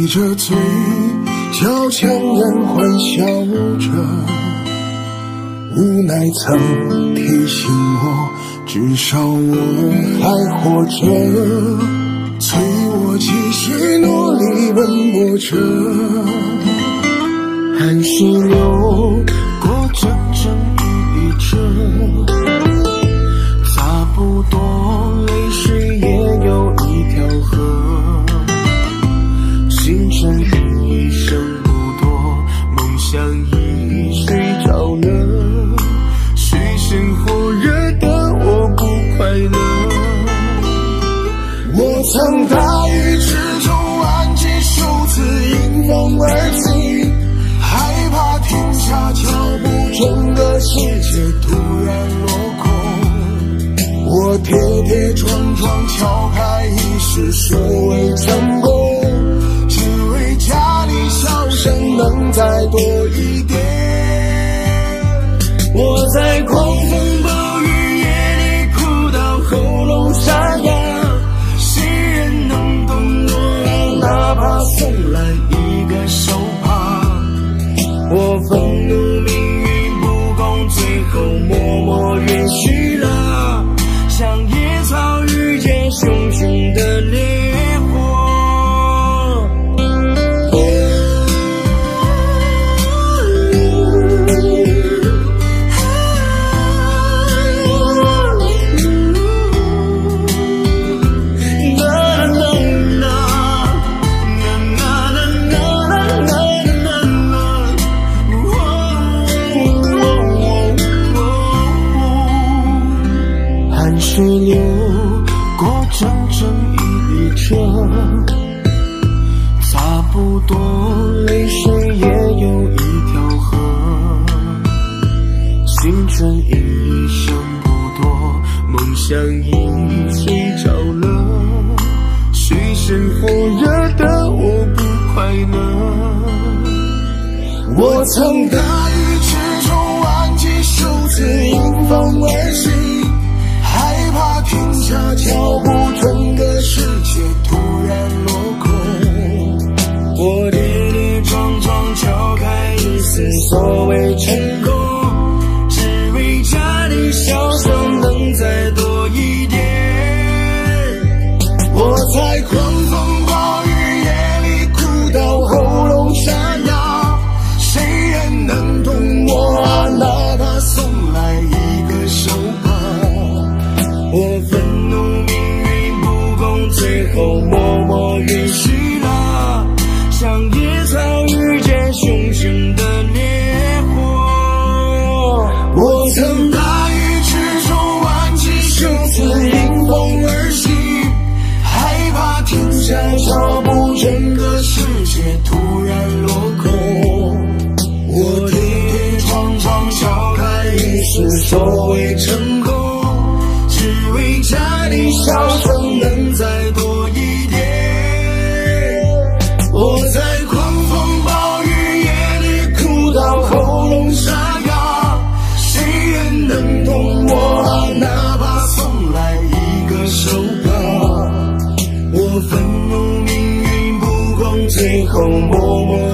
着嘴角强颜欢笑着，无奈曾提醒我，至少我还活着，催我继续努力奔波着。汗水流过整整一折，差不多泪水也有一条河，青春一生不多，梦想已睡着了，水深火热的我不快乐。我曾大雨之中挽起袖子迎风而起，害怕停下脚步，整个世界突然落空。我跌跌撞撞敲开一世所谓成功，只为家里笑声能再多一点。我在狂风暴雨夜里哭到喉咙沙哑，谁人能懂我啊？哪怕送来一个手帕。我愤怒命运不公，最后默默允许了，像野草遇见熊熊的烈火。水流过整整一折，差不多泪水也有一条河，青春一生不多，梦想已睡着了，水深火热的我不快乐。我曾大雨之中挽起袖子迎风而起，害怕停下脚步，整个世界突然落空。我跌跌撞撞敲开一丝所谓成功，只为家里笑声能再多一点。我在狂风暴雨夜里哭到喉咙沙哑，谁人能懂我啊？哪怕送来一个手帕。我愤怒命运不公，最后默默允许了，像野草遇见熊熊的烈火。我曾大雨之中挽起袖子迎风而起，害怕停下脚步，整个世界突然落空。我跌跌撞撞敲开一世所谓成功，只为家里笑声能再多一点。我在狂风暴雨夜里哭到喉咙沙哑，谁人能懂我啊？哪怕送来一个手帕。我愤怒命运不公，最后默默